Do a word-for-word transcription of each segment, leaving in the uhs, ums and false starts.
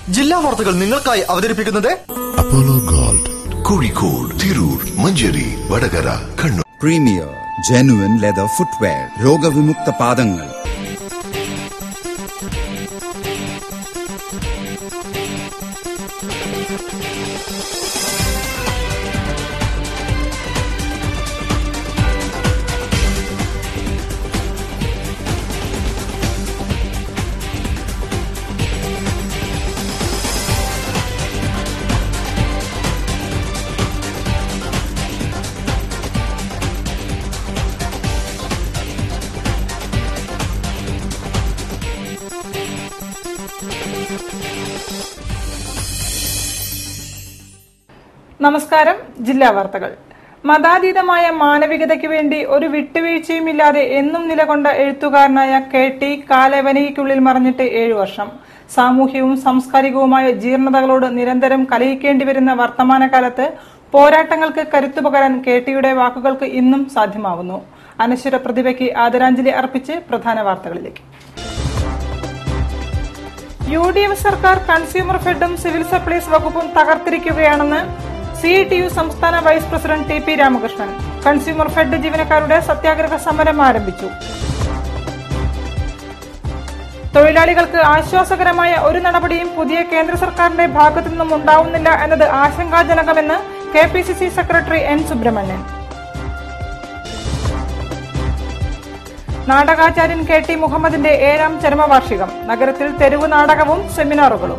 ജില്ലാ വാർത്തകൾ നിങ്ങൾക്കായി അവതരിപ്പിക്കുന്നത് Apollo gold, Kozhikode, Tirur, Manjeri, Vadakara, Kannur. Premier genuine leather footwear, രോഗവിമുക്ത പാദങ്ങൾ. നമസ്കാരം. ജില്ലാ വാർത്തകൾ. മതാതീതമായ മാനവികതയ്ക്ക് വേണ്ടി ഒരു വിട്ടുവീഴ്ചയുമില്ലാതെ എന്നും നിലകൊണ്ട എഴുത്തുകാരനായ കെ ടി കാലവനികയ്ക്കുള്ളിൽ മറഞ്ഞിട്ട് ഏഴു വർഷം. സാമൂഹ്യവും സാംസ്കാരികവുമായ ജീർണതകളോട് നിരന്തരം കലഹിക്കേണ്ടി വരുന്ന വർത്തമാനകാലത്ത് പോരാട്ടങ്ങൾക്ക് കരുത്തുപകരാൻ കെ ടിയുടെ വാക്കുകൾക്ക് ഇന്നും സാധ്യമാവുന്നു. അനശ്വര പ്രതിഭയ്ക്ക് ആദരാഞ്ജലി അർപ്പിച്ച് പ്രധാന വാർത്തകളിലേക്ക്. യു ഡി എഫ് സർക്കാർ കൺസ്യൂമർ ഫെഡും സിവിൽ സപ്ലൈസ് വകുപ്പും തകർത്തിരിക്കുകയാണെന്ന് സി ഐ ടി യു സംസ്ഥാന vice president T P Ramakrishnan. Consumer fed ജീവനക്കാരുടെ സത്യാഗ്രഹ സമരം ആരംഭിച്ചു. തൊഴിലാളികൾക്ക് ആശ്വാസകരമായ ഒരു നടപടിയും പുതിയ കേന്ദ്ര സർക്കാരിന്റെ ഭാഗത്തു നിന്നും ഉണ്ടാവുന്നില്ല എന്നത് ആശങ്കാജനകമെന്ന് K P C C secretary N Subramanian. നാടകാചാര്യൻ കെ ടി മുഹമ്മദിന്റെ ഏഴാം ചരമവാർഷികം. നഗരത്തിൽ തെരുവ് നാടകവും സെമിനാറുകളും.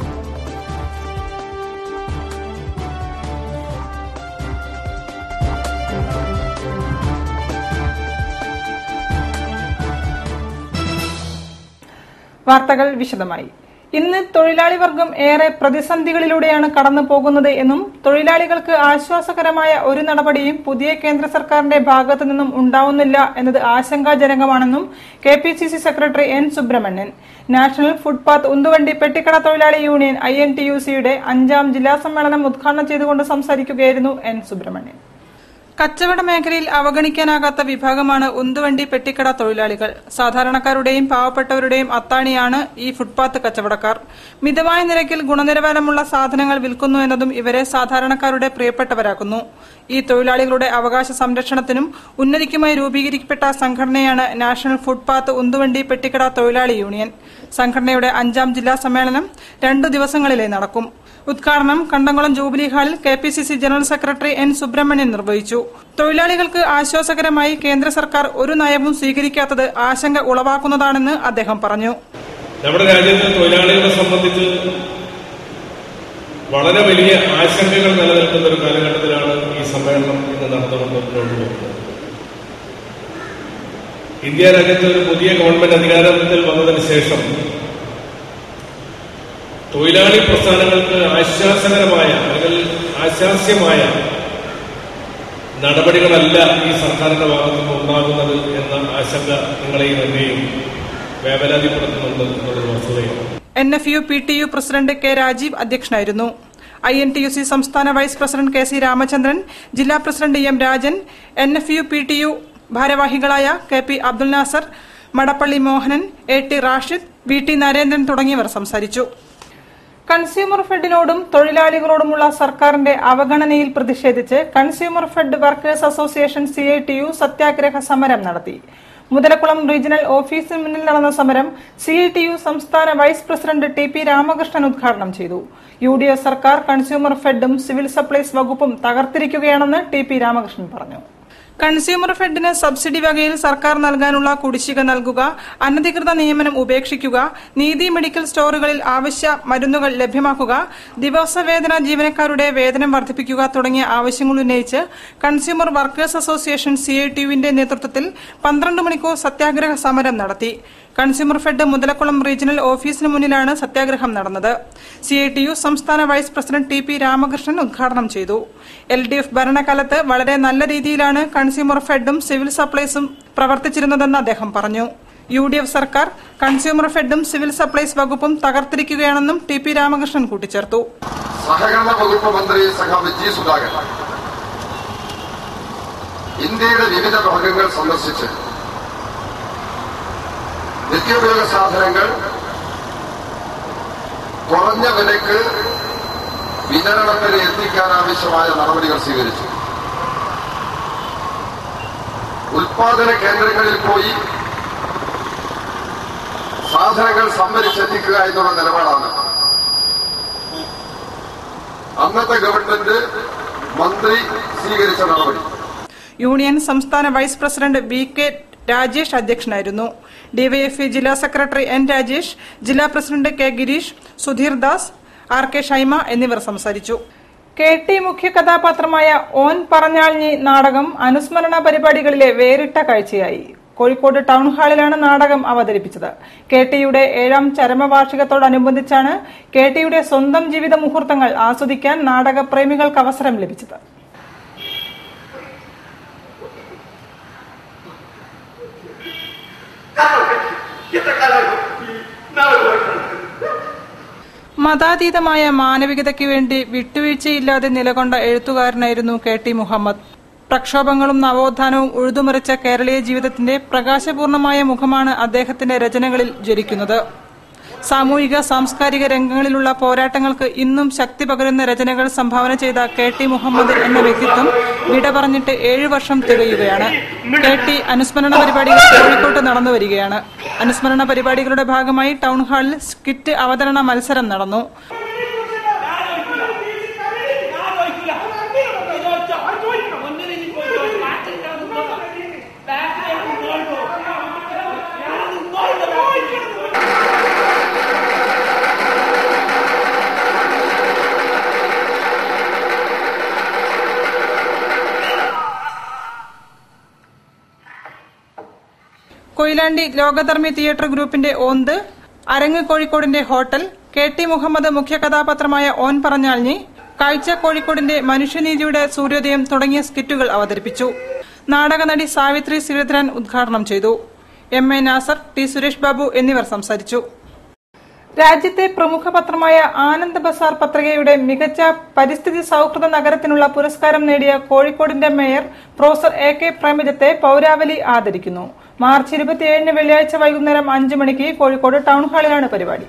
വാർത്തകൾ വിശദമായി. ഇന്ന് തൊഴിലാളി വർഗം ഏറെ പ്രതിസന്ധികളിലൂടെയാണ് കടന്നു പോകുന്നത് എന്നും തൊഴിലാളികൾക്ക് ആശ്വാസകരമായ ഒരു നടപടിയും പുതിയ കേന്ദ്ര സർക്കാരിന്റെ ഭാഗത്തു നിന്നും ഉണ്ടാവുന്നില്ല എന്നത് ആശങ്കാജനകമാണെന്നും K P C C secretary N Subramanian. National footpath ഉന്തുവണ്ടി പെട്ടിക്കട തൊഴിലാളി union I N T U സിയുടെ അഞ്ചാം ജില്ലാ സമ്മേളനം ഉദ്ഘാടനം ചെയ്തുകൊണ്ട് സംസാരിക്കുകയായിരുന്നു എൻ സുബ്രഹ്മണ്യൻ. കച്ചവട മേഖലയിൽ അവഗണിക്കാനാകാത്ത വിഭാഗമാണ് ഉന്തുവണ്ടി പെട്ടിക്കട തൊഴിലാളികൾ. സാധാരണക്കാരുടെയും പാവപ്പെട്ടവരുടെയും അത്താണിയാണ് ഈ ഫുട്പാത്ത് കച്ചവടക്കാർ. മിതമായ നിരക്കിൽ ഗുണനിലവാരമുള്ള സാധനങ്ങൾ വിൽക്കുന്നു എന്നതും ഇവരെ സാധാരണക്കാരുടെ പ്രിയപ്പെട്ടവരാക്കുന്നു. ഈ തൊഴിലാളികളുടെ അവകാശ സംരക്ഷണത്തിനും ഉന്നതിക്കുമായി രൂപീകരിക്കപ്പെട്ട സംഘടനയാണ് നാഷണൽ ഫുട്പാത്ത് ഉന്തുവണ്ടി പെട്ടിക്കട തൊഴിലാളി യൂണിയൻ. സംഘടനയുടെ അഞ്ചാം ജില്ലാ സമ്മേളനം രണ്ടു ദിവസങ്ങളിലായി നടക്കും. ഉദ്ഘാടനം കണ്ടംകുളം ജൂബിലി ഹാളിൽ K P C C general secretary N Subramanian നിർവഹിച്ചു. തൊഴിലാളികൾക്ക് ആശ്വാസകരമായി കേന്ദ്ര സർക്കാർ ഒരു നയവും സ്വീകരിക്കാത്തത് ആശങ്ക ഉളവാക്കുന്നതാണെന്ന് അദ്ദേഹം പറഞ്ഞു. നമ്മുടെ രാജ്യത്തെ തൊഴിലാളികളെ സംബന്ധിച്ച് വളരെ വലിയ ആശങ്കകൾ നിലനിൽക്കുന്ന ഒരു കാലഘട്ടത്തിലാണ് ഈ സമ്മേളനം ഇന്ന് നടന്നുകൊണ്ടിരിക്കുന്നത്. ഇന്ത്യ രാജ്യത്ത് ഒരു പുതിയ ഗവൺമെന്റ് അധികാരത്തിൽ വന്നതിന് ശേഷം തൊഴിലാളി പ്രസ്ഥാനങ്ങൾക്ക് ആശ്വാസകരമായ അല്ലെങ്കിൽ ആശാസ്യമായ നടപടികളല്ല ഈ സർക്കാരിന്റെ ഭാഗത്തു നിന്ന് ഉണ്ടാകുന്നത് എന്ന ആശങ്ക നിങ്ങളെയും എന്നെയും വേവലാതിപ്പെടുത്തുന്നുണ്ട് എന്നുള്ളത് വസ്തുതയാണ്. N F U P T U president K Rajeev അധ്യക്ഷനായിരുന്നു. I N T U C സംസ്ഥാന vice president K C Ramachandran, ജില്ലാ president M Rajan, N F U P T U ഭാരവാഹികളായ K P Abdul Nasser, Madappally Mohanan, A T Rashid, V T Narendran തുടങ്ങിയവർ സംസാരിച്ചു. Consumer ഫെഡിനോടും തൊഴിലാളികളോടുമുള്ള സർക്കാരിന്റെ അവഗണനയിൽ പ്രതിഷേധിച്ച് consumer fed workers association C I T U സത്യാഗ്രഹ സമരം നടത്തി. മുതലക്കുളം റീജിയണൽ ഓഫീസിന് മുന്നിൽ നടന്ന സമരം സി ഐ ടി യു സംസ്ഥാന vice president T P Ramakrishnan ഉദ്ഘാടനം ചെയ്തു. യു ഡി എഫ് സർക്കാർ കൺസ്യൂമർ ഫെഡും സിവിൽ സപ്ലൈസ് വകുപ്പും തകർത്തിരിക്കുകയാണെന്ന് ടി പി രാമകൃഷ്ണൻ പറഞ്ഞു. കൺസ്യൂമർ ഫെഡിന് സബ്സിഡി വകയിൽ സർക്കാർ നൽകാനുള്ള കുടിശ്ശിക നൽകുക, അനധികൃത നിയമനം ഉപേക്ഷിക്കുക, നീതി മെഡിക്കൽ സ്റ്റോറുകളിൽ ആവശ്യ മരുന്നുകൾ ലഭ്യമാക്കുക, ദിവസവേതന ജീവനക്കാരുടെ വേതനം വർദ്ധിപ്പിക്കുക തുടങ്ങിയ ആവശ്യങ്ങൾ ഉന്നയിച്ച് consumer workers association C I T യുവിന്റെ നേതൃത്വത്തിൽ പന്ത്രണ്ട് മണിക്കൂർ സത്യാഗ്രഹ സമരം നടത്തി. കൺസ്യൂമർ ഫെഡ് മുതലക്കുളം റീജിയണൽ ഓഫീസിന് മുന്നിലാണ് സത്യാഗ്രഹം നടന്നത്. സി ഐ ടി യു സംസ്ഥാന vice president T P Ramakrishnan ഉദ്ഘാടനം ചെയ്തു. എൽ ഡി എഫ് ഭരണകാലത്ത് വളരെ നല്ല രീതിയിലാണ് കൺസ്യൂമർ ഫെഡും സിവിൽ സപ്ലൈസും പ്രവർത്തിച്ചിരുന്നതെന്ന് അദ്ദേഹം പറഞ്ഞു. യു ഡി എഫ് സർക്കാർ കൺസ്യൂമർ ഫെഡും സിവിൽ സപ്ലൈസ് വകുപ്പും തകർത്തിരിക്കുകയാണെന്നും ടി പി രാമകൃഷ്ണൻ കൂട്ടിച്ചേർത്തു. സഹകരണ വകുപ്പ് മന്ത്രി സഖാവ് ജി സുധാകരൻ ഇന്ത്യയുടെ വിവിധ ഭാഗങ്ങൾ സന്ദർശിച്ച് നിത്യോപയോഗ സാധനങ്ങൾ കുറഞ്ഞ വിലക്ക് വിതരണത്തിന് എത്തിക്കാനാവശ്യമായ നടപടികൾ സ്വീകരിച്ചു. ഉൽപാദന കേന്ദ്രങ്ങളിൽ പോയി സാധനങ്ങൾ സംഭരിച്ചെത്തിക്കുക എന്നുള്ള നിലപാടാണ് അന്നത്തെ ഗവൺമെന്റ് മന്ത്രി സ്വീകരിച്ച നടപടി. യൂണിയൻ സംസ്ഥാന vice president V K Rajesh അധ്യക്ഷനായിരുന്നു. ഡിവൈഎഫ്ഐ ജില്ലാ സെക്രട്ടറി എൻ രാജേഷ്, ജില്ലാ president K Girish, Sudheer Das, R K Shaima എന്നിവർ സംസാരിച്ചു. കെ ടി മുഖ്യ കഥാപാത്രമായ ഓൻ പറഞ്ഞാൾഞ്ഞി നാടകം അനുസ്മരണ പരിപാടികളിലെ വേറിട്ട കാഴ്ചയായി. കോഴിക്കോട് ടൗൺ ഹാളിലാണ് നാടകം അവതരിപ്പിച്ചത്. കെ ടിയുടെ ഏഴാം ചരമവാർഷികത്തോടനുബന്ധിച്ചാണ് കെ ടിയുടെ സ്വന്തം ജീവിത മുഹൂർത്തങ്ങൾ ആസ്വദിക്കാൻ നാടകപ്രേമികൾക്ക് അവസരം ലഭിച്ചത്. മതാതീതമായ മാനവികതയ്ക്ക് വേണ്ടി വിട്ടുവീഴ്ചയില്ലാതെ നിലകൊണ്ട എഴുത്തുകാരനായിരുന്നു കെ ടി മുഹമ്മദ്. പ്രക്ഷോഭങ്ങളും നവോത്ഥാനവും ഉഴുതുമറിച്ച കേരളീയ ജീവിതത്തിന്റെ പ്രകാശപൂർണമായ മുഖമാണ് അദ്ദേഹത്തിന്റെ രചനകളിൽ ജ്വലിക്കുന്നത്. സാമൂഹിക സാംസ്കാരിക രംഗങ്ങളിലുള്ള പോരാട്ടങ്ങൾക്ക് ഇന്നും ശക്തി പകരുന്ന രചനകൾ സംഭാവന ചെയ്ത കെ ടി മുഹമ്മദ് എന്ന വ്യക്തിത്വം വിട പറഞ്ഞിട്ട് ഏഴു വർഷം തികയുകയാണ്. കെ ടി അനുസ്മരണ പരിപാടികൾ കോഴിക്കോട്ട് നടന്നുവരികയാണ്. അനുസ്മരണ പരിപാടികളുടെ ഭാഗമായി ടൗൺ ഹാളിൽ സ്കിറ്റ് അവതരണ മത്സരം നടന്നു. കൊയിലാണ്ടി ലോകധർമ്മി തിയേറ്റർ ഗ്രൂപ്പിന്റെ ഓന്ത്, അരങ്ങ് കോഴിക്കോടിന്റെ ഹോട്ടൽ, കെ ടി മുഹമ്മദ് മുഖ്യ കഥാപാത്രമായ ഓൻ പറഞ്ഞാൾഞ്ഞി, കാഴ്ച കോഴിക്കോടിന്റെ മനുഷ്യനീതിയുടെ സൂര്യോദയം തുടങ്ങിയ സ്കിറ്റുകൾ അവതരിപ്പിച്ചു. നാടകനടി സാവിത്രി ശ്രീധരൻ ഉദ്ഘാടനം ചെയ്തു. M A Nasser, T Suresh Babu എന്നിവർ സംസാരിച്ചു. രാജ്യത്തെ പ്രമുഖ പത്രമായ ആനന്ദ് ബസാർ പത്രികയുടെ മികച്ച പരിസ്ഥിതി സൌഹൃദ നഗരത്തിനുള്ള പുരസ്കാരം നേടിയ കോഴിക്കോടിന്റെ മേയർ പ്രൊഫസർ എ കെ പ്രേമജത്തെ പൌരാവലി ആദരിക്കുന്നു. മാർച്ച് ഇരുപത്തിയേഴിന് വെള്ളിയാഴ്ച വൈകുന്നേരം അഞ്ചു മണിക്ക് കോഴിക്കോട് ടൗൺ ഹാളിലാണ് പരിപാടി.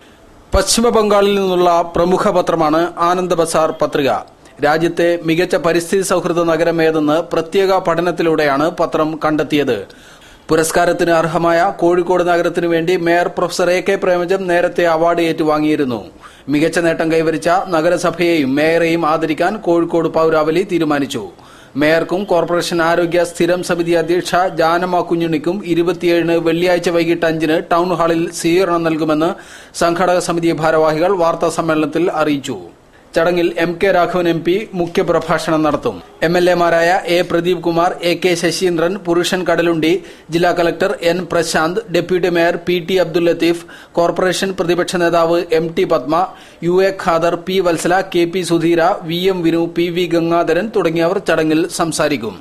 പശ്ചിമ ബംഗാളിൽ നിന്നുള്ള പ്രമുഖ പത്രമാണ് ആനന്ദ് ബസാർ പത്രിക. രാജ്യത്തെ മികച്ച പരിസ്ഥിതി സൌഹൃദ നഗരമേതെന്ന് പ്രത്യേക പഠനത്തിലൂടെയാണ് പത്രം കണ്ടെത്തിയത്. പുരസ്കാരത്തിന് അർഹമായ കോഴിക്കോട് നഗരത്തിനു വേണ്ടി mayor professor A K Premajam നേരത്തെ അവാർഡ് ഏറ്റുവാങ്ങിയിരുന്നു. മികച്ച നേട്ടം കൈവരിച്ച നഗരസഭയെയും മേയറെയും ആദരിക്കാൻ കോഴിക്കോട് പൌരാവലി തീരുമാനിച്ചു. മേയർക്കും കോർപ്പറേഷൻ ആരോഗ്യ സ്ഥിരം സമിതി അധ്യക്ഷ ജാനമ്മ കുഞ്ഞുണ്ണിക്കും ഇരുപത്തിയേഴിന് വെള്ളിയാഴ്ച വൈകിട്ട് അഞ്ചിന് ടൗൺ ഹാളിൽ സ്വീകരണം നൽകുമെന്ന് സംഘാടക സമിതി ഭാരവാഹികൾ വാർത്താ സമ്മേളനത്തിൽ അറിയിച്ചു. ചടങ്ങിൽ M K Raghavan M P മുഖ്യപ്രഭാഷണം നടത്തും. എം എൽ എമാരായ A Pradeep Kumar, A K Saseendran, Purushan Kadalundi, ജില്ലാ collector N Prashanth, deputy mayor P T Abdul Latheef, corporation പ്രതിപക്ഷ നേതാവ് M T Padma, U A Khader, P Vatsala, K P Sudheera, V M Vinu, P V Gangadharan തുടങ്ങിയവർ ചടങ്ങിൽ സംസാരിക്കും.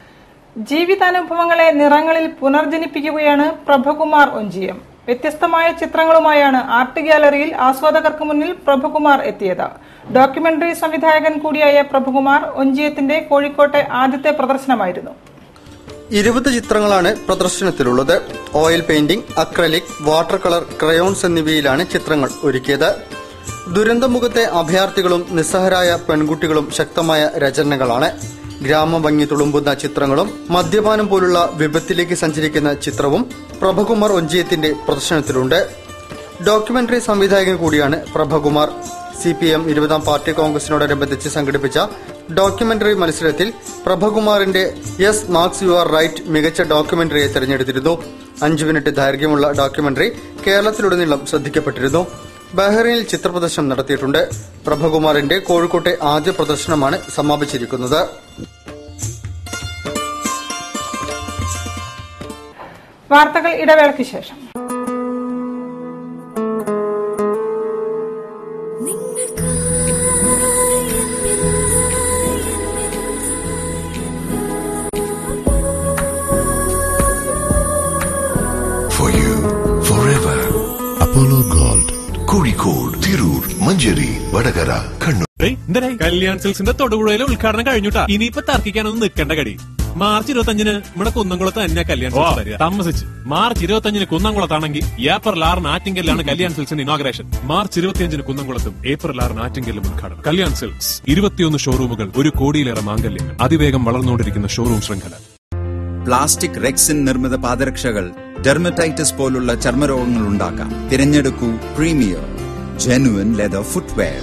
ജീവിതാനുഭവങ്ങളെ നിറങ്ങളിൽ പുനർജനിപ്പിക്കുകയാണ് പ്രഭകുമാർ ഒഞ്ചിയം. വ്യത്യസ്തമായ ചിത്രങ്ങളുമായാണ് ആർട്ട് ഗ്യാലറിയിൽ ആസ്വാദകർക്ക് മുന്നിൽ പ്രഭകുമാർ എത്തിയത്. ഡോക്യുമെന്ററി സംവിധായകൻ കൂടിയായ പ്രഭകുമാർ ഒഞ്ചിയത്തിന്റെ കോഴിക്കോട്ടെ ആദ്യത്തെ പ്രദർശനമായിരുന്നു. ഇരുപത് ചിത്രങ്ങളാണ് പ്രദർശനത്തിലുള്ളത്. Oil painting, acrylic, water colour, crayons എന്നിവയിലാണ് ചിത്രങ്ങൾ ഒരുക്കിയത്. ദുരന്തമുഖത്തെ അഭയാർത്ഥികളും നിസ്സഹരായ പെൺകുട്ടികളും ശക്തമായ രചനകളാണ്. ഗ്രാമഭംഗി തുളുമ്പുന്ന ചിത്രങ്ങളും മദ്യപാനം പോലുള്ള വിപത്തിലേക്ക് സഞ്ചരിക്കുന്ന ചിത്രവും പ്രഭകുമാർ ഒഞ്ചിയത്തിന്റെ പ്രദർശനത്തിലുണ്ട്. ഡോക്യുമെന്ററി സംവിധായകൻ കൂടിയാണ് പ്രഭകുമാർ. സി പി എം ഇരുപതാം പാർട്ടി കോൺഗ്രസിനോടനുബന്ധിച്ച് സംഘടിപ്പിച്ച ഡോക്യുമെന്ററി മത്സരത്തിൽ പ്രഭകുമാറിന്റെ yes Marx you are right മികച്ച ഡോക്യുമെന്ററിയെ തെരഞ്ഞെടുത്തിരുന്നു. അഞ്ചു മിനിറ്റ് ദൈർഘ്യമുള്ള ഡോക്യുമെന്ററി കേരളത്തിലുടനീളം ശ്രദ്ധിക്കപ്പെട്ടിരുന്നു. ബഹ്റൈനിൽ ചിത്രപ്രദർശനം നടത്തിയിട്ടുണ്ട്. പ്രഭകുമാറിന്റെ കോഴിക്കോട്ടെ ആദ്യ പ്രദർശനമാണ് സമാപിച്ചിരിക്കുന്നത്. വാർത്തകൾ ഇടവേളയ്ക്ക് ശേഷം. For you, forever. Apollo Gold. Kozhikode, Tirur, Manjeri, Vadagara, Kannur. Kalyan സിൽക്സിന്റെ തൊടുപുഴയിലെ ഉദ്ഘാടനം കഴിഞ്ഞുട്ടാ. ഇനിയിപ്പോ തർക്കിക്കാനൊന്നും നിൽക്കേണ്ട കടി. മാർച്ച് ഇരുപത്തി അഞ്ചിന് നമ്മുടെ കുന്നംകുളത്ത് തന്നെ കല്യാൺ സിൽക്സ് താമസിച്ച്. മാർച്ച് ഇരുപത്തി അഞ്ചിന് കുന്നംകുളത്താണെങ്കിൽ ഏപ്രിൽ ആറിന് ആറ്റിങ്കലിലാണ് കല്യാൺ സിൽക്സിന്റെ ഇനോഗ്രേഷൻ. മാർച്ച് ഇരുപത്തിയഞ്ചിന് കുന്നംകുളത്തും ഏപ്രിൽ ആറിന് ആറ്റിങ്കലിലും ഉദ്ഘാടനം. കല്യാൺ സിൽക്സ് ഇരുപത്തിയൊന്ന് ഷോറൂമുകൾ, ഒരു കോടിയിലേറെ മാംഗല്യങ്ങൾ, അതിവേഗം വളർന്നുകൊണ്ടിരിക്കുന്ന ഷോറൂം ശൃംഖല. പ്ലാസ്റ്റിക് റെക്സിൻ നിർമ്മിത പാദരക്ഷകൾ ഡെർമറ്റൈറ്റിസ് പോലുള്ള ചർമ്മരോഗങ്ങൾ ഉണ്ടാക്കാം. തിരഞ്ഞെടുക്കൂ പ്രീമിയർ ജെനുവിൻ ലെതർ ഫുട്വെയർ.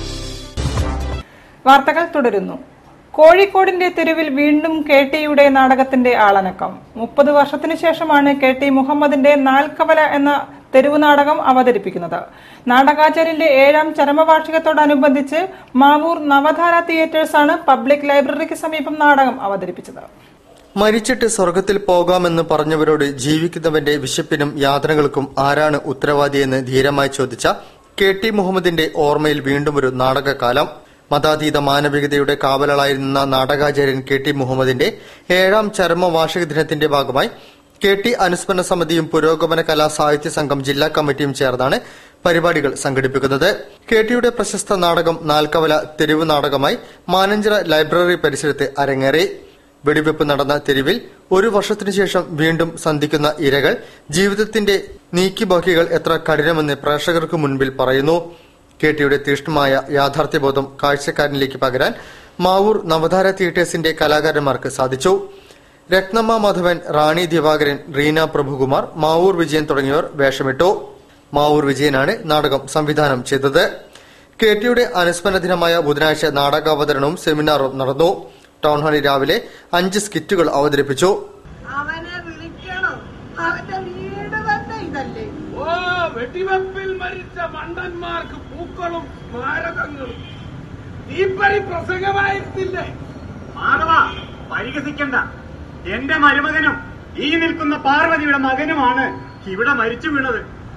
വാർത്തകൾ തുടരുന്നു. കോഴിക്കോടിന്റെ തെരുവിൽ വീണ്ടും കെ ടിയുടെ നാടകത്തിന്റെ ആളനക്കം. മുപ്പത് വർഷത്തിനു ശേഷമാണ് കെ ടി മുഹമ്മദിന്റെ നാൽക്കവല എന്ന തെരുവ് നാടകം അവതരിപ്പിക്കുന്നത്. നാടകാചാര്യന്റെ ഏഴാം ചരമവാർഷികത്തോടനുബന്ധിച്ച് മാവൂർ നവധാര തിയേറ്റേഴ്സാണ് പബ്ലിക് ലൈബ്രറിക്ക് സമീപം നാടകം അവതരിപ്പിച്ചത്. മരിച്ചിട്ട് സ്വർഗത്തിൽ പോകാമെന്ന് പറഞ്ഞവരോട് ജീവിക്കുന്നവന്റെ വിശപ്പിനും യാതനകൾക്കും ആരാണ് ഉത്തരവാദിയെന്ന് ധീരമായി ചോദിച്ച കെ ടി മുഹമ്മദിന്റെ ഓർമ്മയിൽ വീണ്ടും ഒരു നാടകകാലം. മതാതീത മാനവികതയുടെ കാവലായിരുന്ന നാടകാചാര്യൻ കെ ടി മുഹമ്മദിന്റെ ഏഴാം ചരമവാർഷിക ദിനത്തിന്റെ ഭാഗമായി കെ ടി അനുസ്മരണ സമിതിയും പുരോഗമന കലാ സാഹിത്യ സംഘം ജില്ലാ കമ്മിറ്റിയും ചേർന്നാണ് പരിപാടികൾ സംഘടിപ്പിക്കുന്നത്. കെ ടിയുടെ പ്രശസ്ത നാടകം നാൽക്കവല തെരുവ് നാടകമായി മാനഞ്ചിറ ലൈബ്രറി പരിസരത്ത് അരങ്ങേറി. വെടിവെപ്പ് നടന്ന തെരുവിൽ ഒരു വർഷത്തിനു ശേഷം വീണ്ടും സന്ധിക്കുന്ന ഇരകൾ ജീവിതത്തിന്റെ നീക്കിബാക്കികൾ എത്ര കഠിനമെന്ന് പ്രേക്ഷകർക്ക് മുൻപിൽ പറയുന്നു. കെ ടിയുടെ തീഷ്ണമായ യാഥാർത്ഥ്യബോധം കാഴ്ചക്കാരനിലേക്ക് പകരാൻ മാവൂർ നവധാര തിയേറ്റേഴ്സിന്റെ കലാകാരന്മാർക്ക് സാധിച്ചു. രത്നമ്മ മാധവൻ, റാണി ദിവാകരൻ, റീന പ്രഭുകുമാർ, മാവൂർ വിജയൻ തുടങ്ങിയവർ വേഷമിട്ടു. മാവൂർ വിജയനാണ് നാടകം സംവിധാനം ചെയ്തത്. കെ ടിയുടെ അനുസ്മരണ ദിനമായ ബുധനാഴ്ച നാടകാവതരണവും സെമിനാറും നടന്നു. ടൗൺ ഹാളിൽ രാവിലെ അഞ്ച് സ്കിറ്റുകൾ അവതരിപ്പിച്ചു. അവനെ വിളിക്കണം, അവന്റെ വീട് തന്നെ ഇതല്ലേ. ഓ, വെടിവെപ്പിൽ മരിച്ച മണ്ടന്മാർക്ക് പൂക്കളും സ്മാരകങ്ങളും തീപ്പരി പ്രസംഗമായിരുന്നില്ലേ? മാധവ, പരിഹസിക്കണ്ട. എന്റെ മരുമകനും ഈ നിൽക്കുന്ന പാർവതിയുടെ മകനുമാണ് ഇവിടെ മരിച്ചു വീണത്.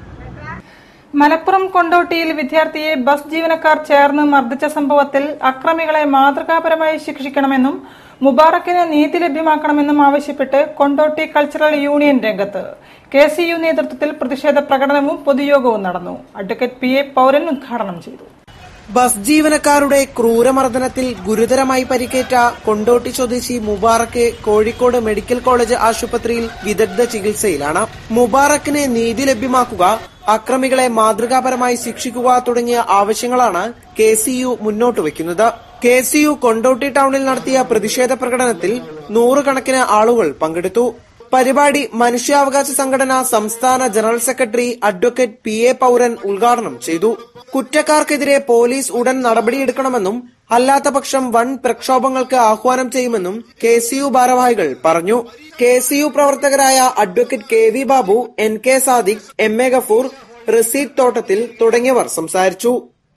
മലപ്പുറം കൊണ്ടോട്ടിയിൽ വിദ്യാർത്ഥിയെ ബസ് ജീവനക്കാർ ചേർന്ന് മർദ്ദിച്ച സംഭവത്തിൽ അക്രമികളെ മാതൃകാപരമായി ശിക്ഷിക്കണമെന്നും മുബാറക്കിന് നീതി ലഭ്യമാക്കണമെന്നും ആവശ്യപ്പെട്ട് കൊണ്ടോട്ടി കൾച്ചറൽ യൂണിയൻ രംഗത്ത്. കെ സി യു നേതൃത്വത്തിൽ പ്രതിഷേധ പ്രകടനവും പൊതുയോഗവും നടന്നു. അഡ്വക്കേറ്റ് പി എ പൌരൻ ഉദ്ഘാടനം ചെയ്തു. ബസ് ജീവനക്കാരുടെ ക്രൂരമർദ്ദനത്തിൽ ഗുരുതരമായി പരിക്കേറ്റ കൊണ്ടോട്ടി സ്വദേശി മുബാറക്ക് കോഴിക്കോട് മെഡിക്കൽ കോളേജ് ആശുപത്രിയിൽ വിദഗ്ധ ചികിത്സയിലാണ്. മുബാറക്കിന് നീതി ലഭ്യമാക്കുക, അക്രമികളെ മാതൃകാപരമായി ശിക്ഷിക്കുക തുടങ്ങിയ ആവശ്യങ്ങളാണ് കെ സി യു മുന്നോട്ട് വയ്ക്കുന്നത്. കെ സി യു കൊണ്ടോട്ടി ടൌണിൽ നടത്തിയ പ്രതിഷേധ പ്രകടനത്തിൽ നൂറുകണക്കിന് ആളുകൾ പങ്കെടുത്തു. പരിപാടി മനുഷ്യാവകാശ സംഘടന സംസ്ഥാന general secretary advocate P A Pouran ഉദ്ഘാടനം ചെയ്തു. കുറ്റക്കാർക്കെതിരെ പോലീസ് ഉടൻ നടപടിയെടുക്കണമെന്നും അല്ലാത്ത പക്ഷം വൻ പ്രക്ഷോഭങ്ങൾക്ക് ആഹ്വാനം ചെയ്യുമെന്നും കെ സി യു ഭാരവാഹികൾ പറഞ്ഞു. കെ സി യു പ്രവർത്തകരായ advocate K V Babu, N K Sadiq, M A Gafoor, Raseed Thottathil തുടങ്ങിയവർ സംസാരിച്ചു.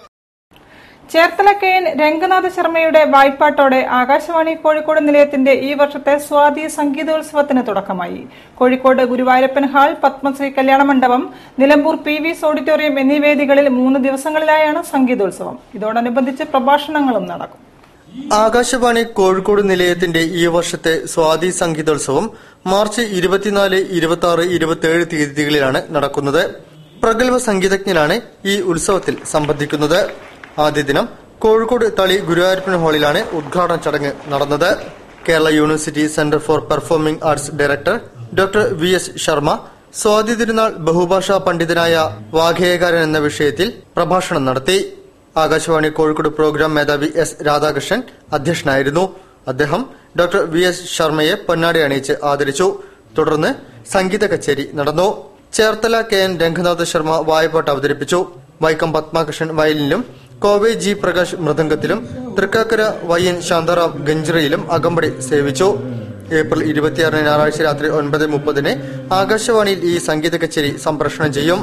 ചേർത്തല കെ എൻ രംഗനാഥ ശർമ്മയുടെ വായ്പാട്ടോടെ ആകാശവാണി കോഴിക്കോട് നിലയത്തിന്റെ ഈ വർഷത്തെ സ്വാതി സംഗീതോത്സവത്തിന് തുടക്കമായി. കോഴിക്കോട് ഗുരുവായൂരപ്പൻ ഹാൾ, പത്മശ്രീ കല്യാണ മണ്ഡപം, നിലമ്പൂർ പി വിസ് ഓഡിറ്റോറിയം എന്നീ വേദികളിൽ മൂന്ന് ദിവസങ്ങളിലായാണ് സംഗീതോത്സവം. ഇതോടനുബന്ധിച്ച് പ്രഭാഷണങ്ങളും നടക്കും. ആകാശവാണി കോഴിക്കോട് നിലയത്തിന്റെ ഈ വർഷത്തെ സ്വാതി സംഗീതോത്സവം മാർച്ച് ഇരുപത്തിനാല്, ഇരുപത്തി ആറ്, ഇരുപത്തിയേഴ് തീയതികളിലാണ് നടക്കുന്നത്. പ്രഗത്ഭ സംഗീതജ്ഞനാണ് ഈ ഉത്സവത്തിൽ സംബന്ധിക്കുന്നത്. ആദ്യ ദിനം കോഴിക്കോട് തളി ഗുരുവായൂരപ്പൻ ഹാളിലാണ് ഉദ്ഘാടന ചടങ്ങ് നടന്നത്. Kerala university centre for performing arts director doctor V S Sharma Swathi Thirunal ബഹുഭാഷാ പണ്ഡിതനായ വാഗ്ഗേയകാരൻ എന്ന വിഷയത്തിൽ പ്രഭാഷണം നടത്തി. ആകാശവാണി കോഴിക്കോട് പ്രോഗ്രാം മേധാവി എസ് രാധാകൃഷ്ണൻ അധ്യക്ഷനായിരുന്നു. അദ്ദേഹം ഡോക്ടർ വി എസ് ശർമ്മയെ പൊന്നാടി അണിയിച്ച് ആദരിച്ചു. തുടർന്ന് സംഗീത കച്ചേരി നടന്നു. ചേർത്തല കെ എൻ രംഗനാഥ ശർമ്മ വായ്പാട്ട് അവതരിപ്പിച്ചു. വൈക്കം പത്മാകൃഷ്ണൻ വയലിനിലും കോവെ ജി പ്രകാശ് മൃദംഗത്തിലും തൃക്കാക്കര വൈ എൻ ശാന്താറാം ഗഞ്ചിറയിലും അകമ്പടി സേവിച്ചു. ഏപ്രിൽ ഇരുപത്തിയാറിന് ഞായറാഴ്ച രാത്രി ഒൻപത് മുപ്പതിന് ആകാശവാണിയിൽ ഈ സംഗീത കച്ചേരി സംപ്രേഷണം ചെയ്യും.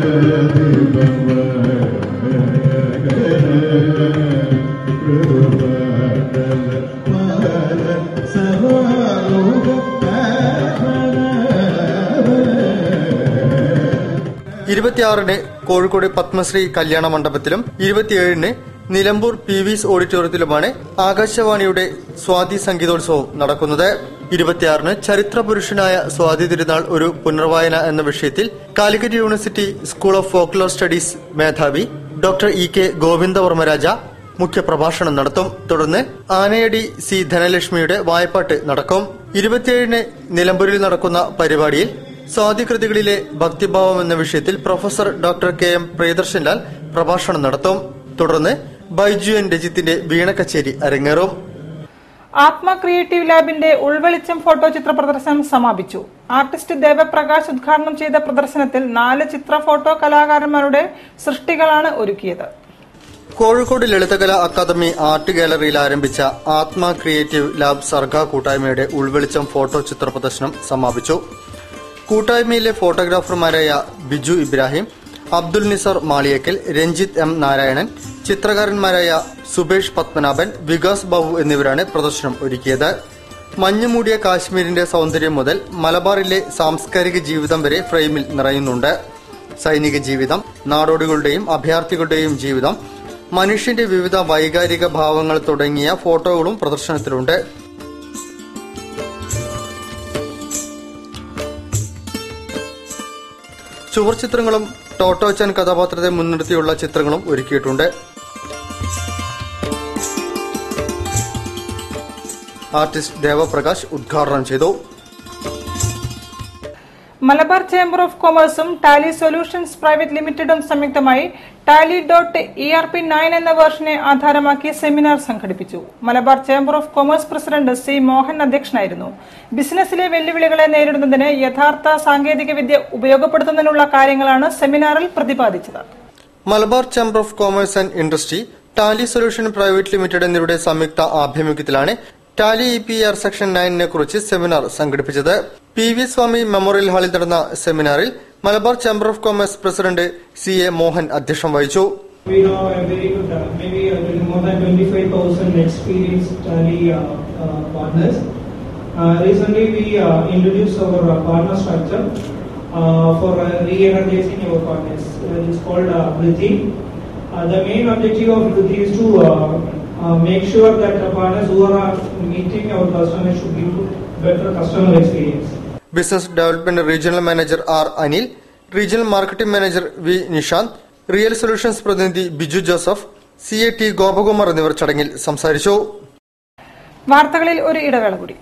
Bye. ഇരുപത്തിയാറിന് കോഴിക്കോട് പത്മശ്രീ കല്യാണ മണ്ഡപത്തിലും ഇരുപത്തിയേഴിന് നിലമ്പൂർ പി വിസ് ഓഡിറ്റോറിയത്തിലുമാണ് ആകാശവാണിയുടെ സ്വാതി സംഗീതോത്സവം നടക്കുന്നത്. ഇരുപത്തിയാറിന് ചരിത്ര പുരുഷനായ സ്വാതി തിരുനാൾ ഒരു പുനർവായന എന്ന വിഷയത്തിൽ Calicut university school of folklore studies മേധാവി ഡോക്ടർ ഇ കെ ഗോവിന്ദവർമ്മരാജ മുഖ്യപ്രഭാഷണം നടത്തും. തുടർന്ന് ആനയടി സി ധനലക്ഷ്മിയുടെ വായ്പാട്ട് നടക്കും. ഇരുപത്തിയേഴിന് നിലമ്പൂരിൽ നടക്കുന്ന പരിപാടിയിൽ സ്വാതി കൃതികളിലെ ഭക്തിഭാവം എന്ന വിഷയത്തിൽ professor doctor K M Priyadarshanlal പ്രഭാഷണം നടത്തും. തുടർന്ന് ബൈജു എൻ രജിത്തിന്റെ വീണ കച്ചേരി അരങ്ങേറും. ആത്മ ക്രിയേറ്റീവ് ലാബിന്റെ ഉൾവെളിച്ചം ഫോട്ടോ ചിത്ര പ്രദർശനം സമാപിച്ചു. ആർട്ടിസ്റ്റ് ദേവപ്രകാശ് ഉദ്ഘാടനം ചെയ്ത പ്രദർശനത്തിൽ നാല് ചിത്ര ഫോട്ടോ കലാകാരന്മാരുടെ സൃഷ്ടികളാണ് ഒരുക്കിയത്. കോഴിക്കോട് ലളിതകലാ അക്കാദമി ആർട്ട് ഗാലറിയിൽ ആരംഭിച്ച ആത്മ ക്രിയേറ്റീവ് ലാബ് സർഗ കൂട്ടായ്മയുടെ ഉൾവെളിച്ചം ഫോട്ടോ ചിത്ര പ്രദർശനം സമാപിച്ചു. കൂട്ടായ്മയിലെ ഫോട്ടോഗ്രാഫർമാരായ ബിജു ഇബ്രാഹിം, അബ്ദുൽ നിസർ മാളിയക്കൽ, രഞ്ജിത്ത് എം നാരായണൻ, ചിത്രകാരന്മാരായ സുബേഷ് പത്മനാഭൻ, വികാസ് ബാബു എന്നിവരാണ് പ്രദർശനം ഒരുക്കിയത്. മഞ്ഞുമൂടിയ കാശ്മീരിന്റെ സൗന്ദര്യം മുതൽ മലബാറിലെ സാംസ്കാരിക ജീവിതം വരെ ഫ്രെയിമിൽ നിറയുന്നുണ്ട്. സൈനിക ജീവിതം, നാടോടികളുടെയും അഭയാർത്ഥികളുടെയും ജീവിതം, മനുഷ്യന്റെ വിവിധ വൈകാരിക ഭാവങ്ങൾ തുടങ്ങിയ ഫോട്ടോകളും പ്രദർശനത്തിലുണ്ട്. ചുവർ ചിത്രങ്ങളും ടോട്ടോച്ചൻ കഥാപാത്രത്തെ മുൻനിർത്തിയുള്ള ചിത്രങ്ങളും ഒരുക്കിയിട്ടുണ്ട്. ആർട്ടിസ്റ്റ് ദേവപ്രകാശ് ഉദ്ഘാടനം ചെയ്തു. മലബാർ ചേംബർ ഓഫ് കൊമേഴ്സും ടാലി സൊല്യൂഷൻസ് പ്രൈവറ്റ് ലിമിറ്റഡും സംയുക്തമായി Tally dot E R P nine എന്ന വേർഷനെ ആധാരമാക്കി സെമിനാർ സംഘടിപ്പിച്ചു. Malabar chamber of commerce president C Mohan അധ്യക്ഷനായിരുന്നു. ബിസിനസിലെ വെല്ലുവിളികളെ നേരിടുന്നതിന് യഥാർത്ഥ സാങ്കേതികവിദ്യ ഉപയോഗപ്പെടുത്തുന്നതിനുള്ള കാര്യങ്ങളാണ് സെമിനാറിൽ പ്രതിപാദിച്ചത്. Malabar chamber of commerce and industry, Tally solution private limited എന്നിവരുടെ സംയുക്ത ആഭിമുഖ്യത്തിലാണ് Tally E P R section നയനിനെ കുറിച്ച് സെമിനാർ സംഘടിപ്പിച്ചത്. പി വി സ്വാമി മെമ്മോറിയൽ ഹാളിൽ നടന്ന സെമിനാറിൽ Malabar chamber of commerce president C A Mohan അധ്യക്ഷം വഹിച്ചു. We have a very good, uh, maybe uh, more than twenty-five thousand experienced Tally uh, uh, partners. Uh, recently, we uh, introduced our uh, partner structure uh, for uh, re-energizing our partners. Uh, it's called uh, Vritti. Uh, the main objective of Vritti is to uh, uh, make sure that the partners who are meeting our customers should give better customer experience. Business development regional manager R Anil, regional marketing manager V Nishanth, real solutions പ്രതിനിധി Biju Joseph, C A T Gopakumar എന്നിവർ ചടങ്ങിൽ സംസാരിച്ചു. വാർത്തകളിൽ ഒരു ഇടവേള കൂടി.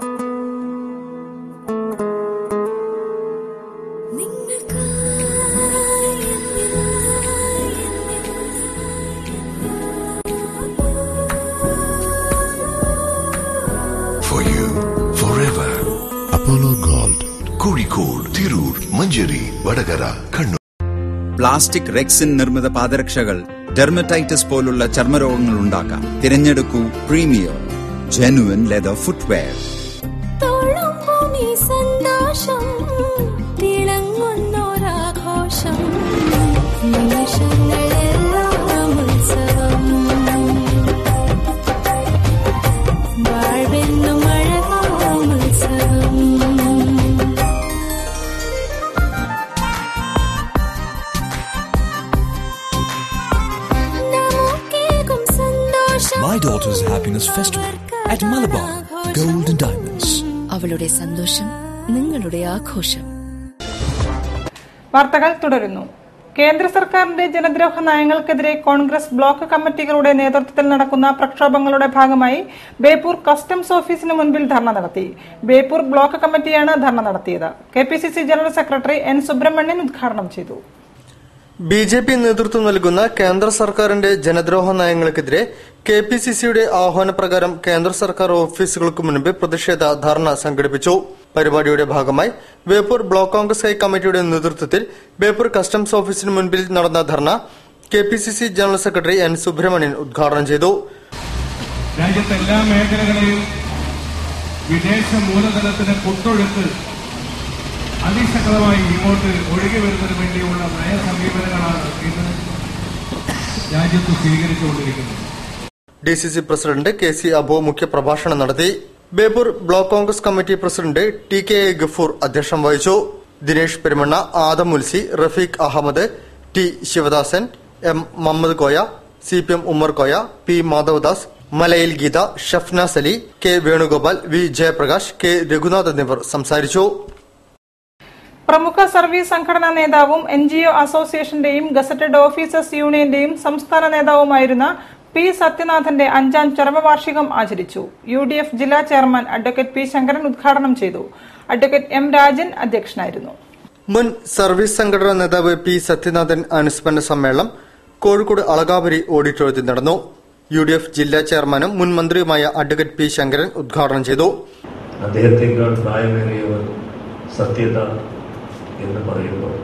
For you, forever. Apollo Gold, Kozhikode, Tirur, Manjeri, Vadagara, Kannur. Plastic rexine നിർമ്മിത പാദരക്ഷകൾ ഡെർമറ്റൈറ്റിസ് പോലുള്ള ചർമ്മരോഗങ്ങൾ ഉണ്ടാക്കാം. തിരഞ്ഞെടുക്കൂ premier genuine leather footwear. My daughter's happiness festival at Malabar Gold and Diamonds. അവളുടെ സന്തോഷം നിങ്ങളുടെ ആഘോഷം. വാർത്തകൾ തുടരുന്നു. കേന്ദ്ര സർക്കാരിന്റെ ജനദ്രോഹ നയങ്ങൾക്കെതിരെ കോൺഗ്രസ് ബ്ലോക്ക് കമ്മിറ്റികളുടെ നേതൃത്വത്തിൽ നടക്കുന്ന പ്രക്ഷോഭങ്ങളുടെ ഭാഗമായി ബേപ്പൂർ കസ്റ്റംസ് ഓഫീസിന് മുൻപിൽ ധർണ നടത്തി. ബേപ്പൂർ ബ്ലോക്ക് കമ്മിറ്റിയാണ് ധർണ നടത്തിയത്. K P C C general secretary N Subrahmanyan ഉദ്ഘാടനം ചെയ്തു. ബി ജെ പി നേതൃത്വം നൽകുന്ന കേന്ദ്ര സർക്കാരിന്റെ ജനദ്രോഹ നയങ്ങൾക്കെതിരെ കെ പി സി സിയുടെ ആഹ്വാനപ്രകാരം കേന്ദ്ര സർക്കാർ ഓഫീസുകൾക്ക് മുൻപ് പ്രതിഷേധ ധർണ സംഘടിപ്പിച്ചു. പരിപാടിയുടെ ഭാഗമായി ബേപ്പൂർ ബ്ലോക്ക് കോൺഗ്രസ് ഹൈ കമ്മിറ്റിയുടെ നേതൃത്വത്തിൽ ബേപ്പൂർ കസ്റ്റംസ് ഓഫീസിന് മുൻപിൽ നടന്ന dharna K P C C general secretary N Subrahmanyan ഉദ്ഘാടനം ചെയ്തു. രാജ്യത്തെ എല്ലാ മേഖലകളിലും വിദേശ മൂലധനത്തിന് കുത്തൊഴുക്ക് അതിശക്തമായി ഇങ്ങോട്ട് ഒഴുകി വരുന്നതിന് വേണ്ടിയുള്ള നയ സമീപനങ്ങളാണ് ഇന്ന് രാജ്യത്ത് സ്വീകരിച്ചുകൊണ്ടിരിക്കുന്നത്. D C C president K C Abu മുഖ്യപ്രഭാഷണം നടത്തി. Beypore block Congress committee president T K A Gafoor അധ്യക്ഷം വഹിച്ചു. Dinesh Perumanna, Adam Mulsi, Rafeeq Ahmed, T Sivadasan, M Muhammad Koya, C P M Ummer Koya, P Madhavadas, Malayil Geetha, Shafnas Ali, K Venugopal, V Jayaprakash, K Raghunath എന്നിവർ സംസാരിച്ചു. പ്രമുഖ സർവീസ് സംഘടനാ നേതാവും എൻ ജി ഒ അസോസിയേഷന്റെയും ഗസറ്റഡ് ഓഫീസേഴ്സ് യൂണിയന്റെയും സംസ്ഥാന നേതാവുമായിരുന്ന പി സത്യനാഥന്റെ അഞ്ചാം ചരമവാർഷികം ആചരിച്ചു. യു ഡി എഫ് ജില്ലാ ചെയർമാൻ അഡ്വക്കേറ്റ് പി ശങ്കരൻ ഉദ്ഘാടനം ചെയ്തു. അഡ്വക്കേറ്റ് എം രാജൻ അധ്യക്ഷനായിരുന്നു. മുൻ സർവീസ് സംഘടനാ നേതാവ് പി സത്യനാഥൻ അനുസ്മരണ സമ്മേളനം കോഴിക്കോട് അളകാപുരി ഓഡിറ്റോറിയത്തിൽ നടന്നു. യു ഡി എഫ് ജില്ലാ ചെയർമാനും മുൻ മന്ത്രിയുമായ അഡ്വക്കേറ്റ് പി ശങ്കരൻ ഉദ്ഘാടനം ചെയ്തു. അദ്ദേഹത്തെക്കാൾ പ്രായമേറിയവർ സത്യത എന്ന് പറയുമ്പോൾ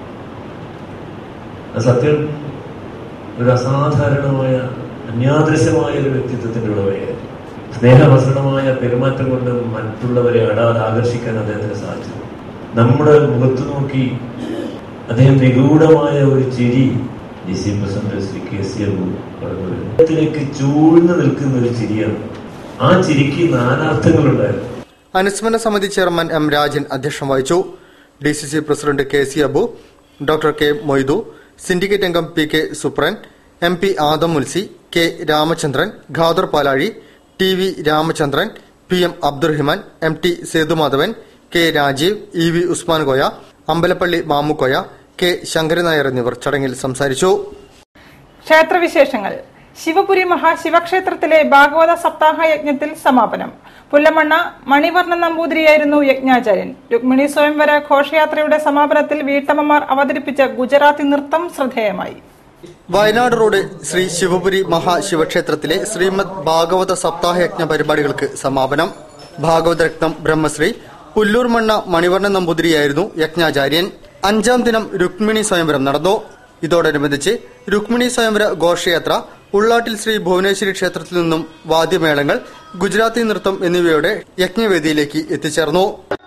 സത്യം ഒരു അസാധാരണമായ അന്യാദൃശ്യമായ ഒരു വ്യക്തിത്വത്തിന്റെ ഉടമയായിരുന്നു. സ്നേഹവസരണമായ പെരുമാറ്റം കൊണ്ട് മറ്റുള്ളവരെ അടാതെ ആകർഷിക്കാൻ അദ്ദേഹത്തിന് സാധിച്ചു. നമ്മുടെ മുഖത്ത് നോക്കി അദ്ദേഹം നിഗൂഢമായ ഒരു ചിരി D C president Shri K C Abu അദ്ദേഹത്തിലേക്ക് ചൂഴ്ന്നു നിൽക്കുന്ന ഒരു ചിരിയാണ്. ആ ചിരിക്ക് നാനാർത്ഥങ്ങളുണ്ടായിരുന്നു. അനുസ്മരണ സമിതി ചെയർമാൻ എം രാജൻ അധ്യക്ഷം വഹിച്ചു. D C C president K C Abu, doctor K Moidu, syndicate അംഗം P K Supran, M P Adam Mulsi, K Ramachandran, Khader Palazhi, T V Ramachandran, P M Abdurahiman, M T Sethumadhavan, K Rajeev, E V Usman Koya, Ambalappally Mamukoya, K Sankaran Nair എന്നിവർ ചടങ്ങിൽ സംസാരിച്ചു. ക്ഷേത്രവിശേഷങ്ങൾ. ശിവപുരി മഹാശിവക്ഷേത്രത്തിലെ ഭാഗവത സപ്താഹ യജ്ഞത്തിൽ സമാപനം. പുല്ലമണ്ണ മണിവർണ്ണ നമ്പൂതിരിയായിരുന്നു യജ്ഞാചാര്യൻ. രുക്മിണി സ്വയംവര ഘോഷയാത്രയുടെ സമാപനത്തിൽ വീട്ടമ്മമാർ അവതരിപ്പിച്ച ഗുജറാത്തി നൃത്തം ശ്രദ്ധേയമായി. വയനാട് റോഡ് ശ്രീ ശിവപുരി മഹാശിവക്ഷേത്രത്തിലെ ശ്രീമദ് ഭാഗവത സപ്താഹയജ്ഞ പരിപാടികൾക്ക് സമാപനം. ഭാഗവതരത്നം ബ്രഹ്മശ്രീ പുല്ലൂർമണ്ണ മണിവർണ്ണ നമ്പൂതിരിയായിരുന്നു യജ്ഞാചാര്യൻ. അഞ്ചാം ദിനം രുക്മിണി സ്വയംവരം നടന്നു. ഇതോടനുബന്ധിച്ച് രുക്മിണി സ്വയംവര ഘോഷയാത്ര, ഉള്ളാട്ടിൽ ശ്രീ ഭുവനേശ്വരി ക്ഷേത്രത്തിൽ നിന്നും വാദ്യമേളങ്ങൾ, ഗുജറാത്തി നൃത്തം എന്നിവയോടെ യജ്ഞവേദിയിലേക്ക് എത്തിച്ചേർന്നു.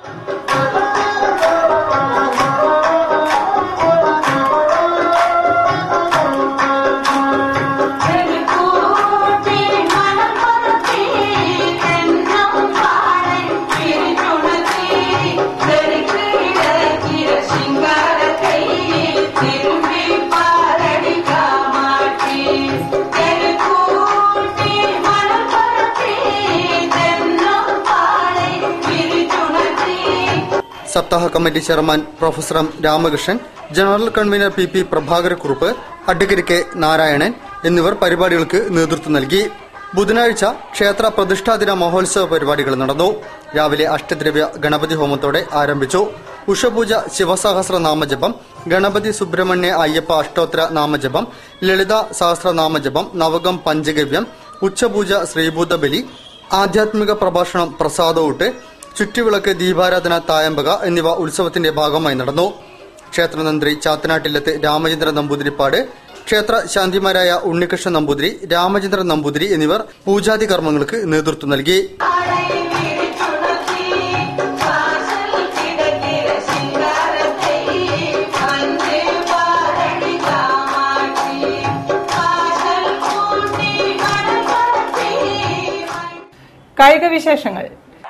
സപ്താഹ committee chairman professor M Ramakrishnan, general convener P P Prabhakarakurup, advocate K Narayanan എന്നിവർ പരിപാടികൾക്ക് നേതൃത്വം നൽകി. ബുധനാഴ്ച ക്ഷേത്ര പ്രതിഷ്ഠാദിന മഹോത്സവ പരിപാടികൾ നടന്നു. രാവിലെ അഷ്ടദ്രവ്യ ഗണപതി ഹോമത്തോടെ ആരംഭിച്ചു. ഉഷപൂജ, ശിവസഹസ്ര നാമജപം, ഗണപതി സുബ്രഹ്മണ്യ അയ്യപ്പ അഷ്ടോത്തര നാമജപം, ലളിത സഹസ്ര നാമജപം, നവകം പഞ്ചഗവ്യം, ഉച്ചപൂജ, ശ്രീഭൂത ബലി, ആധ്യാത്മിക പ്രഭാഷണം, പ്രസാദഊട്ട്, ചുറ്റുവിളക്ക്, ദീപാരാധന, തായമ്പക എന്നിവ ഉത്സവത്തിന്റെ ഭാഗമായി നടന്നു. ക്ഷേത്രതന്ത്രി ചാത്തനാട്ടില്ലത്ത് രാമചന്ദ്രൻ നമ്പൂതിരിപ്പാട്, ക്ഷേത്ര ശാന്തിമാരായ ഉണ്ണികൃഷ്ണൻ നമ്പൂതിരി, രാമചന്ദ്രൻ നമ്പൂതിരി എന്നിവർ പൂജാതി കർമ്മങ്ങൾക്ക് നേതൃത്വം നൽകി. കായിക വിശേഷങ്ങൾ.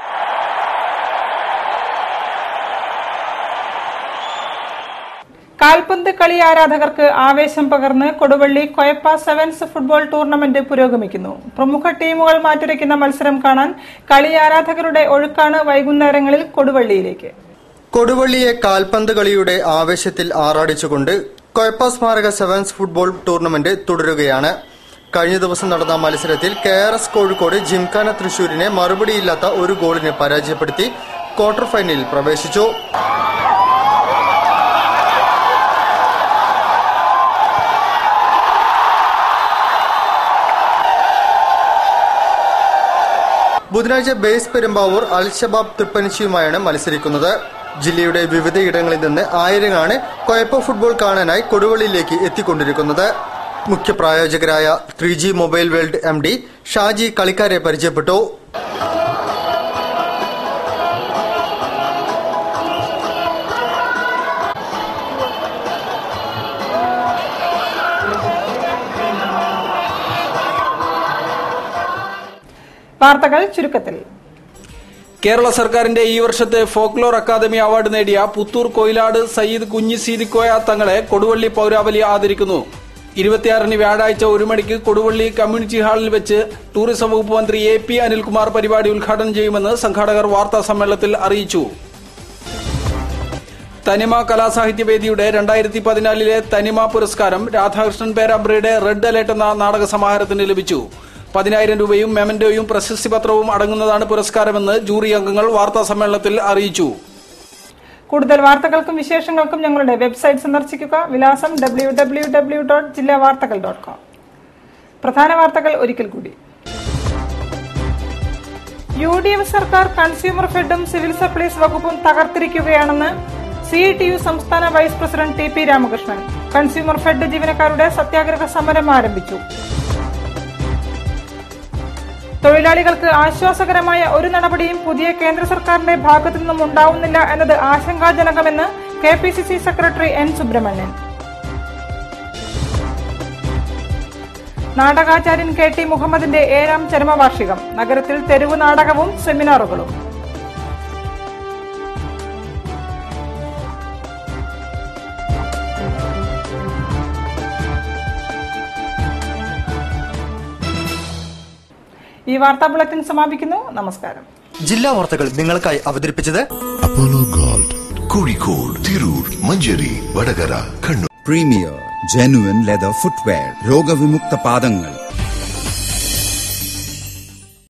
കാൽപന്ത് കളി ആരാധകർക്ക് ആവേശം പകർന്ന് Koduvally Koyappa sevens football tournament പുരോഗമിക്കുന്നു. പ്രമുഖ ടീമുകൾ മാറ്റുരയ്ക്കുന്ന മത്സരം കാണാൻ കളി ആരാധകരുടെ ഒഴുക്കാണ് വൈകുന്നേരങ്ങളിൽ കൊടുവള്ളിയിലേക്ക്. കൊടുവള്ളിയെ കാൽപന്ത് കളിയുടെ ആവേശത്തിൽ ആറാടിച്ചുകൊണ്ട് കൊയപ്പ സ്മാരക സെവൻസ് ഫുട്ബോൾ ടൂർണമെന്റ് തുടരുകയാണ്. കഴിഞ്ഞ ദിവസം നടന്ന മത്സരത്തിൽ K R S Kozhikode gymkhana തൃശൂരിനെ മറുപടിയില്ലാത്ത ഒരു ഗോളിന് പരാജയപ്പെടുത്തി ക്വാർട്ടർ ഫൈനലിൽ പ്രവേശിച്ചു. ബുധനാഴ്ച ബേസ് പെരുമ്പാവൂർ അൽ ഷബാബ് തൃപ്പനിച്ചിയുമായാണ് മത്സരിക്കുന്നത്. ജില്ലയുടെ വിവിധയിടങ്ങളിൽ നിന്ന് ആയിരങ്ങളാണ് കൊയപ്പ ഫുട്ബോൾ കാണാനായി കൊടുവള്ളിയിലേക്ക് എത്തിക്കൊണ്ടിരിക്കുന്നത്. മുഖ്യ പ്രായോജകരായ three G mobile world M D Shaji കളിക്കാരെ പരിചയപ്പെട്ടു. വാർത്തകൾ ചുരുക്കത്തിൽ. കേരള സർക്കാരിന്റെ ഈ വർഷത്തെ ഫോക്ലോർ അക്കാദമി അവാർഡ് നേടിയ പുത്തൂർ കൊയിലാട് സയ്യിദ് കുഞ്ഞി സീദിക്കോയ തങ്ങളെ കൊടുവള്ളി പൌരാവലി ആദരിക്കുന്നു. ഇരുപത്തിയാറിന് വ്യാഴാഴ്ച ഒരു മണിക്ക് കൊടുവള്ളി കമ്മ്യൂണിറ്റി ഹാളിൽ വെച്ച് ടൂറിസം വകുപ്പ് മന്ത്രി എ പി അനിൽകുമാർ പരിപാടി ഉദ്ഘാടനം ചെയ്യുമെന്ന് സംഘാടകർ വാർത്താ സമ്മേളനത്തിൽ അറിയിച്ചു. തനിമ കലാസാഹിത്യവേദിയുടെ രണ്ടായിരത്തി പതിനാലിലെ തനിമ പുരസ്കാരം രാധാകൃഷ്ണൻ പേരാമ്പ്രയുടെ റെഡ് അലേർട്ട് എന്ന നാടക സമാഹാരത്തിന് ലഭിച്ചു. പതിനായിരം രൂപയും മെമന്റോയും പ്രശസ്തി പത്രവും അടങ്ങുന്നതാണ് പുരസ്കാരമെന്ന് ജൂറി അംഗങ്ങൾ വാർത്താ സമ്മേളനത്തിൽ അറിയിച്ചു. കൂടുതൽ വാർത്തകൾക്കും വിശേഷങ്ങൾക്കും ഞങ്ങളുടെ വെബ്സൈറ്റ് സന്ദർശിക്കുക. വിലാസം ഡബ്ല്യൂ ഡബ്ല്യൂ ഡബ്ല്യൂ ഡോട്ട് ജില്ലാ വാർത്തകൾ ഡോട്ട് കോം. പ്രധാന വാർത്തകൾ ഒരിക്കൽ കൂടി. യു ഡി എഫ് സർക്കാർ കൺസ്യൂമർ ഫെഡും സിവിൽ സപ്ലൈസ് വകുപ്പും തകർത്തിരിക്കുകയാണെന്ന് സി ഐ ടി യു സംസ്ഥാന vice president T P Ramakrishnan. Consumer fed ജീവനക്കാരുടെ സത്യാഗ്രഹ സമരം ആരംഭിച്ചു. തൊഴിലാളികൾക്ക് ആശ്വാസകരമായ ഒരു നടപടിയും പുതിയ കേന്ദ്ര സർക്കാരിന്റെ ഭാഗത്തു നിന്നും ഉണ്ടാവുന്നില്ല എന്നത് ആശങ്കാജനകമെന്ന് K P C C secretary N Subramanian. നാടകാചാര്യൻ കെ ടി മുഹമ്മദിന്റെ ഏഴാം ചരമവാർഷികം. നഗരത്തിൽ തെരുവ് നാടകവും സെമിനാറുകളും. ഈ വാർത്താ ബുള്ളറ്റിൻ സമാപിക്കുന്നു. നമസ്കാരം. ജില്ലാ വാർത്തകൾ നിങ്ങൾക്കായി അവതരിപ്പിച്ചത് Apollo gold, Kozhikode, Tirur, Manjeri, Vadakara, Kannur. Premier genuine leather footwear, രോഗവിമുക്ത പാദങ്ങൾ.